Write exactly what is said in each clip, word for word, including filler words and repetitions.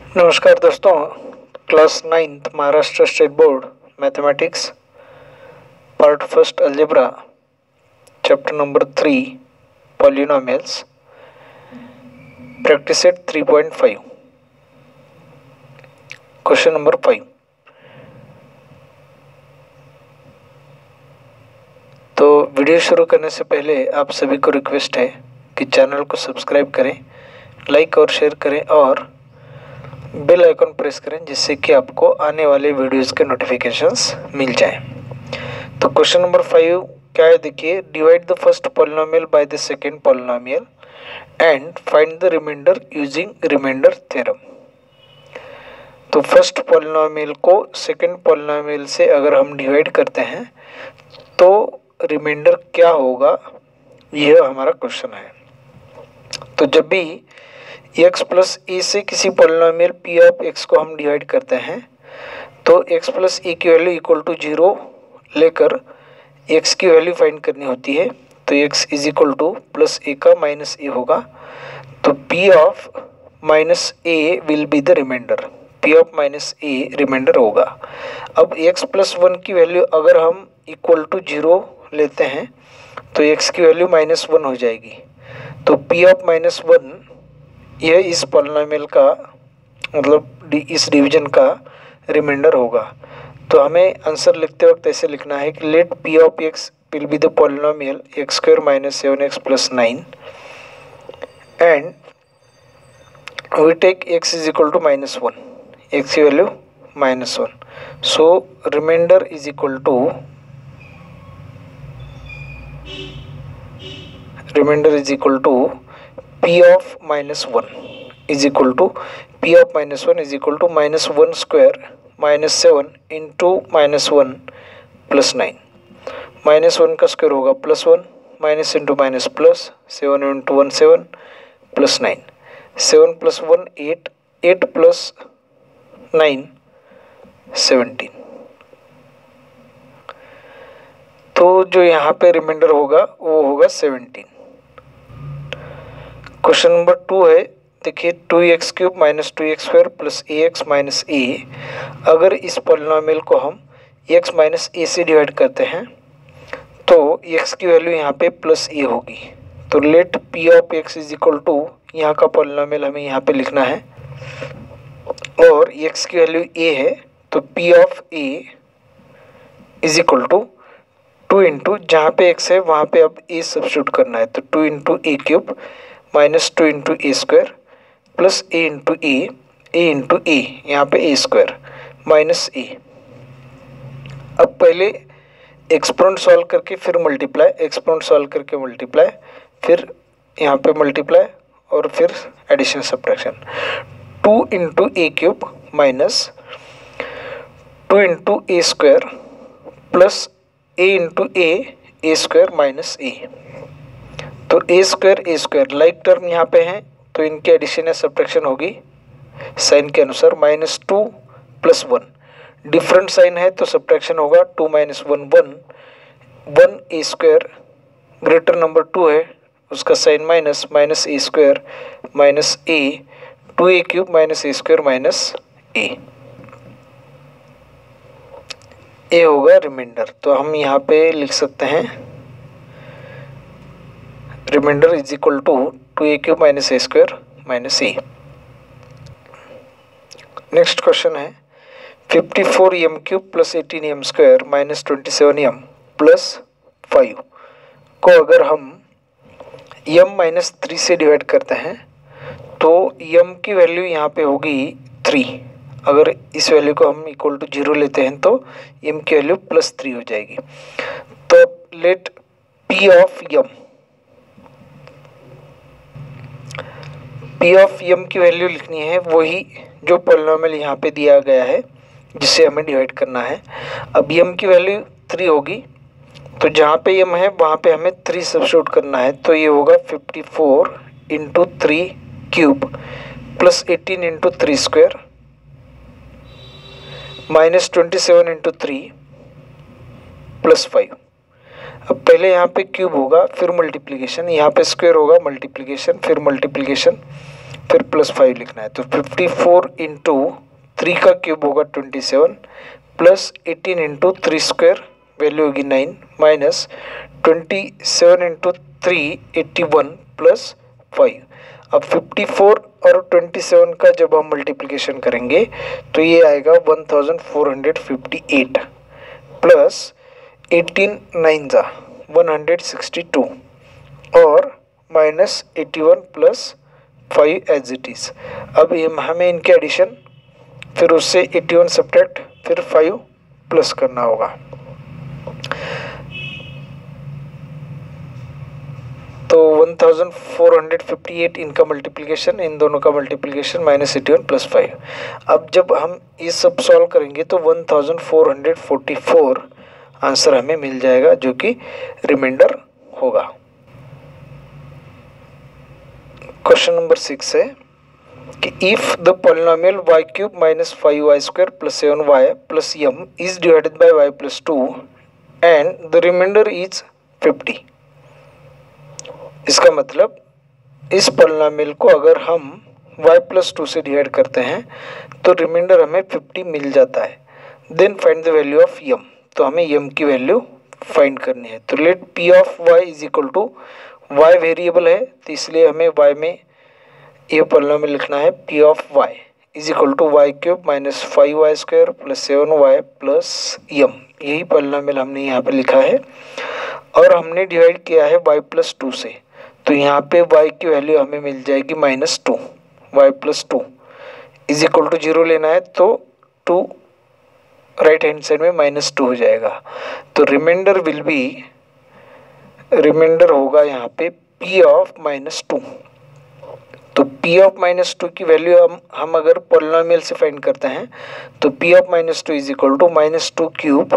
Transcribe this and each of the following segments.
नमस्कार दोस्तों, class ninth Maharashtra state board mathematics part first algebra chapter number three polynomials practice set three point five question number five. तो video शुरू करने से पहले आप सभी को रिक्वेस्ट है कि चैनल को सब्सक्राइब करें, लाइक और शेयर करें और बेल आइकन प्रेस करें जिससे कि आपको आने वाले वीडियोस के नोटिफिकेशंस मिल जाए। तो क्वेश्चन नंबर फाइव क्या है, देखिए, divide the first polynomial by the second polynomial and find the remainder using remainder theorem. तो फर्स्ट पॉलिनोमियल को सेकंड पॉलिनोमियल से अगर हम डिवाइड करते हैं तो रिमाइंडर क्या होगा, यह हमारा क्वेश्चन है। तो जब भी x प्लस ए से किसी पॉलिनोमियल p ऑफ x को हम डिवाइड करते हैं तो x प्लस ए की वैल्यू इक्वल टू जीरो लेकर x की वैल्यू फाइंड करनी होती है। तो x is equal to plus a का माइनस ए होगा। तो p of minus a will be the remainder, p of minus a remainder होगा। अब x प्लस वन की वैल्यू अगर हम इक्वल टू जीरो लेते हैं तो x की वैल्यू माइनस वन हो जाएगी। तो p ऑफ माइनस वन यह इस पॉलिनोमियल का मतलब इस डिवीजन का रिमाइंडर होगा। तो हमें आंसर लिखते वक्त ऐसे लिखना है कि let p of x will be the polynomial x square minus seven x plus nine and we take x is equal to minus one, x की value minus one. So remainder is equal to remainder is equal to p of minus one is equal to p of minus one is equal to minus one square minus seven into minus वन plus nine. Minus one का square होगा plus one, minus into minus plus, seven into one seven plus nine, seven plus one eight, eight plus nine seventeen. तो जो यहाँ पे reminder होगा वो होगा सेवनटीन। क्वेश्चन नंबर टू है, देखिए, two x cube minus two x square plus a x minus a. अगर इस पॉलिनोमियल को हम एक्स माइनस ए से डिवाइड करते हैं तो एक्स की वैल्यू यहाँ पे प्लस ए होगी। तो let p of x is equal to, यहाँ का पॉलिनोमियल हमें यहाँ पे लिखना है और एक्स की वैल्यू ए है तो p of a is equal to two into, जहाँ पे एक्स है वहाँ पे अब ए सब्स्टिट्यूट करना है। तो two into a cube minus two into a square plus a into a, a into a, यहाँ पे ए स्क्वायर माइनस ए। अब पहले एक्सपोनेंट सॉल्व करके फिर मल्टीप्लाई, एक्सपोनेंट सॉल्व करके मल्टीप्लाई, फिर यहाँ पे मल्टीप्लाई और फिर addition subtraction. Two into a cube minus two into a square plus a into a, a square minus a. तो a square a square like term यहाँ पे हैं तो इनकी एडिशन या सब्ट्रैक्शन होगी साइन के अनुसार। Minus two plus one, different sign है तो सब्ट्रैक्शन होगा। Two minus one one, one a square greater number two है उसका sign minus, minus a square minus a, two a cube minus a square minus a, a होगा remainder. तो हम यहाँ पे लिख सकते हैं remainder is equal to two a cube minus a square minus a. Next question है, fifty four m cube plus eighteen m square minus twenty seven m plus five को अगर हम एम माइनस थ्री से divide करते हैं तो m की value यहाँ पे होगी थ्री। अगर इस वैल्यू को हम इक्वल टू जीरो लेते हैं तो एम की वैल्यू प्लस थ्री हो जाएगी। तो let p of m, p of m की वैल्यू लिखनी है वही जो पॉलिनोमियल यहाँ पे दिया गया है जिसे हमें डिवाइड करना है। अब एम की वैल्यू थ्री होगी तो जहाँ पे एम है वहाँ पे हमें थ्री सब्स्टिट्यूट करना है। तो ये होगा fifty four into three cube plus eighteen into three square minus twenty seven into three plus five. अब पहले यहाँ पे क्यूब होगा फिर मल्टीप्लिकेशन, यहाँ पे स्क्वायर होगा मल्टीप्लिकेशन फिर मल्टीप्लिकेशन फिर प्लस फाइव लिखना है। तो फिफ्टी फोर इंटू थ्री का क्यूब होगा twenty seven, plus eighteen into three square value होगी nine, minus twenty seven into three eighty one plus five. अब फिफ्टी फोर और ट्वेंटी सेवन का जब हम मल्टीप्लिकेशन करेंगे तो ये आएगा one thousand four hundred fifty eight, plus eighteen nine जा वन हंड्रेड सिक्सटी टू, और minus eighty one plus five as it is. अब हमें इनके एडिशन, फिर उससे एटी वन सब्ट्रैक्ट, फिर फाइव प्लस करना होगा। तो one thousand four hundred fifty eight इनका मल्टीप्लिकेशन, इन दोनों का multiplication minus eighty one plus five. अब जब हम ये सब सॉल्व करेंगे तो one thousand four hundred forty four answer हमें मिल जाएगा, जो कि रिमाइंडर होगा। क्वेश्चन नंबर सिक्स है कि if the polynomial y cube minus five y square plus seven y plus m is divided by y plus two and the remainder is fifty. इसका मतलब इस पॉलिनोमियल को अगर हम y प्लस टू से divide करते हैं तो रिमाइंडर हमें फिफ्टी मिल जाता है। Then find the value of m, तो हमें m की वैल्यू फाइंड करनी है। तो let p of y is equal to y variable है, तो इसलिए हमें y में ये पॉलिनोमियल लिखना है p of y is equal to y cube minus five y square plus seven y plus m. यही पॉलिनोमियल हमने यहाँ पे लिखा है और हमने डिवाइड किया है y प्लस टू से, तो यहाँ पे y की वैल्यू हमें मिल जाएगी minus two, y plus two is equal to zero लेना है तो टू राइट हैंड साइड में माइनस टू हो जाएगा। तो रिमाइंडर विल बी, रिमाइंडर होगा यहाँ पे p ऑफ माइनस टू। तो p ऑफ माइनस टू की वैल्यू हम हम अगर पॉलिनोमियल से फाइंड करते हैं तो p of minus two is equal to minus two cube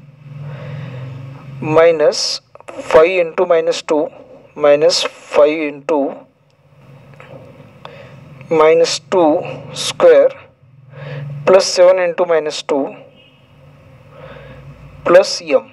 minus five into minus two minus five into minus two square plus seven into minus two plus m.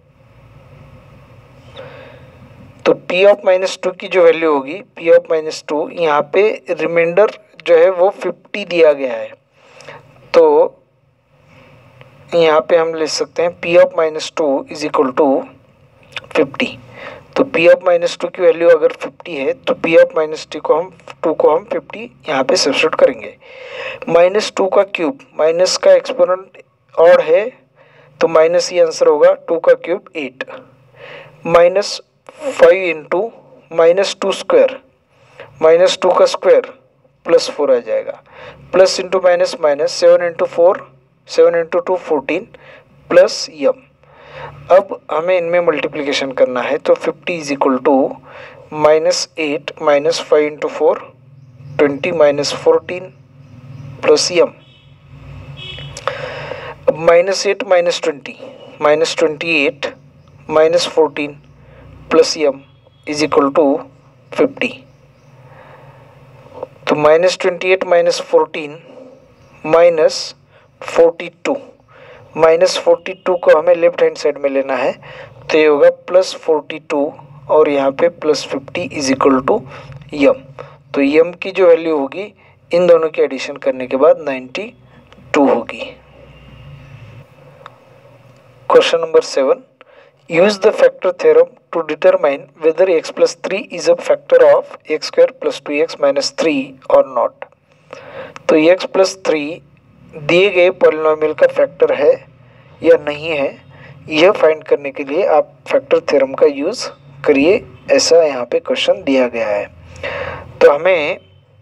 तो p of minus two की जो value होगी p of minus to, यहाँ पे reminder जो है वो fifty दिया गया है, तो यहाँ पे हम ले सकते हैं p of minus two is equal to fifty. तो p ऑफ माइनस टू की वैल्यू अगर फिफ्टी है तो p ऑफ माइनस टू को हम टू को हम फिफ्टी यहाँ पे सब्स्टिट्यूट करेंगे। माइनस टू का क्यूब, माइनस का एक्सपोनेंट ऑड है तो माइनस ही आंसर होगा, टू का cube eight, minus five into minus two square, minus two का स्क्वायर प्लस फोर आ जाएगा, plus into minus minus seven into four, seven into two fourteen plus m. अब हमें इनमें मल्टीप्लिकेशन करना है तो fifty is equal to minus eight minus five into four twenty minus fourteen plus m. अब minus eight minus twenty, minus twenty eight minus fourteen plus m is equal to fifty. तो minus twenty eight minus fourteen minus forty two, minus forty two को हमें left hand side में लेना है तो ये होगा प्लस फोर्टी टू और यहाँ पे plus fifty is equal to m. तो एम की जो वैल्यू होगी इन दोनों की एडिशन करने के बाद नाइन्टी टू होगी। Question number seven, use the factor theorem to determine whether x plus three is a factor of x square plus two x minus three और नॉट। तो एक्स प्लस थ्री दिए गए polynomial का factor है या नहीं है, यह फाइंड करने के लिए आप फैक्टर थ्योरम का यूज़ करिए, ऐसा यहाँ पे क्वेश्चन दिया गया है। तो हमें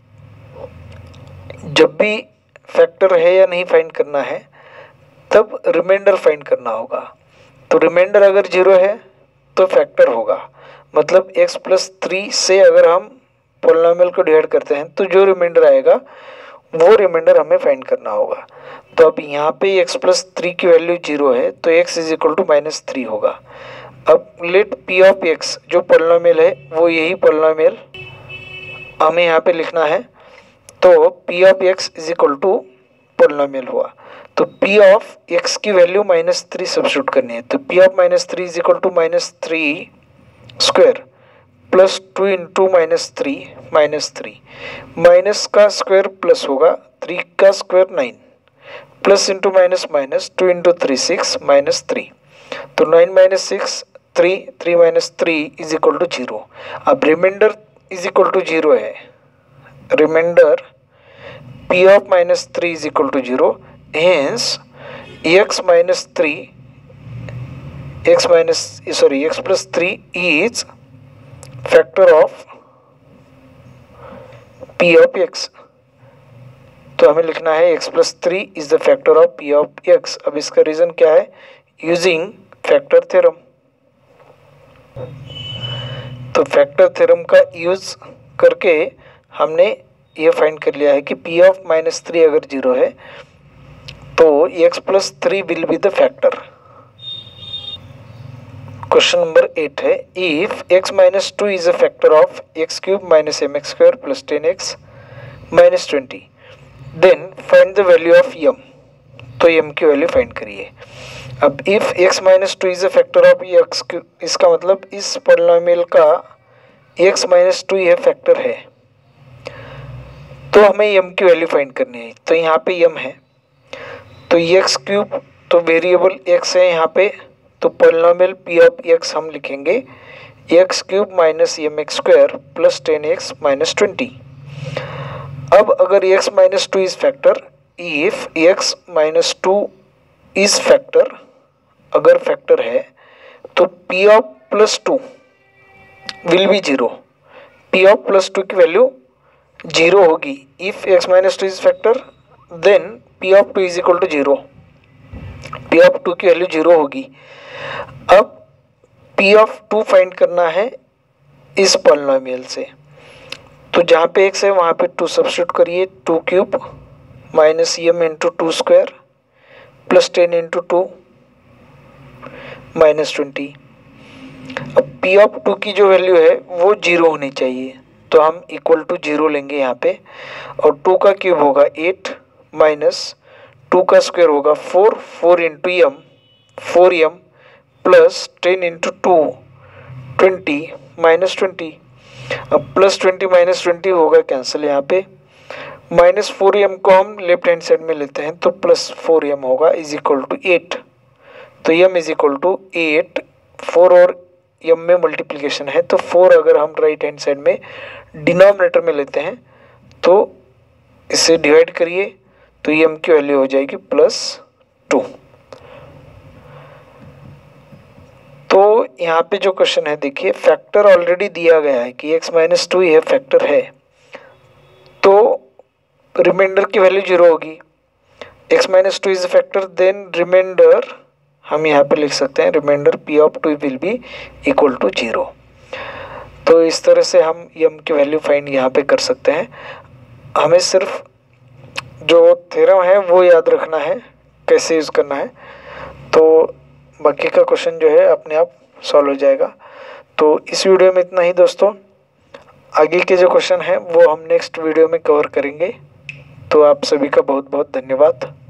जब भी फैक्टर है या नहीं फाइंड करना है तब रिमाइंडर फाइंड करना होगा। तो रिमाइंडर अगर जीरो है तो फैक्टर होगा, मतलब एक्स प्लस थ्री से अगर हम पॉलिनोमियल को डिवाइड करते हैं तो जो रिमाइंडर आएगा वो रिमाइंडर हमें फाइंड करना होगा। तो अब यहाँ पे x प्लस थ्री की वैल्यू जीरो है तो x is equal to minus three होगा। अब लेट p ऑफ x जो पॉलिनोमियल है वो यही पॉलिनोमियल हमें यहाँ पे लिखना है, तो p of x is equal to polynomial हुआ। तो p ऑफ x की वैल्यू माइनस थ्री सब्स्टिट्यूट करनी है, तो p of minus three is equal to minus three square plus two into minus three minus three, minus का square plus होगा, three का square nine, plus into minus minus, two into three six minus three, तो nine minus six three, three minus three is equal to zero. अब reminder is equal to zero है, reminder P of minus three is equal to zero, hence X minus three X minus sorry X plus three is factor of P of X. तो हमें लिखना है X plus three is the factor of P of X. अब इसका reason क्या है, using factor theorem. तो factor theorem का यूज करके हमने ये फाइंड कर लिया है कि पी ऑफ माइनस थ्री अगर जीरो है तो x plus three will be the factor. Question number eight है, if X minus two is a factor of X cube minus M X square plus ten X minus twenty, then find the value of M. तो M की value find करिए। अब if x minus two is a factor of X, इसका मतलब इस polynomial का x minus two यह factor है, तो हमें यम की वैल्यू फाइंड करनी है। तो यहाँ पे यम है, तो एक्स क्यूब, तो वेरिएबल x है यहाँ पे, तो पॉलिनोमियल p ऑफ x हम लिखेंगे X cube minus M X square plus ten X minus twenty. अब अगर x minus two is factor, if x minus two is factor, अगर फैक्टर है तो p of plus two will be zero, p of plus two की value zero होगी। If x minus two is factor then p of two is equal to zero, p of two की value zero होगी। अब p of to find करना है इस polynomial से, तो जहाँ पे x है वहाँ पे टू सब्स्टिट्यूट करिए, two cube minus M into two square plus ten into two minus twenty. अब p ऑफ टू की जो वैल्यू है वो जीरो होनी चाहिए, तो हम इक्वल टू जीरो लेंगे यहाँ पे, और टू का क्यूब होगा एट माइनस टू का स्क्वायर होगा four, four into M, four M plus ten into two twenty minus twenty. अब प्लस ट्वेंटी माइनस ट्वेंटी होगा कैंसिल यहाँ पे, माइनस फोर एम को हम लेफ्ट हैंड साइड में लेते हैं तो प्लस फोर एम होगा इज इक्वल टू एट। तो M is equal to eight, four और एम में मल्टीप्लिकेशन है, तो फोर अगर हम राइट हैंड साइड में डिनोमिनेटर में लेते हैं तो इसे डिवाइड करिए, तो एम की वैल्यू हो जाएगी प्लस टू। तो यहाँ पे जो क्वेश्चन है देखिए, फैक्टर ऑलरेडी दिया गया है कि x माइनस टू यह फैक्टर है, तो रिमाइंडर की वैल्यू जीरो होगी। x minus two is factor, then reminder हम यहाँ पे लिख सकते हैं reminder p of two will be equal to zero. तो इस तरह से हम यम की वैल्यू फाइंड यहाँ पे कर सकते हैं। हमें सिर्फ जो थ्योरम है वो याद रखना है कैसे यूज़ करना है, तो बाकी का क्वेश्चन जो है अपने आप सॉल्व हो जाएगा। तो इस वीडियो में इतना ही दोस्तों, आगे के जो क्वेश्चन है वो हम नेक्स्ट वीडियो में कवर करेंगे। तो आप सभी का बहुत बहुत धन्यवाद।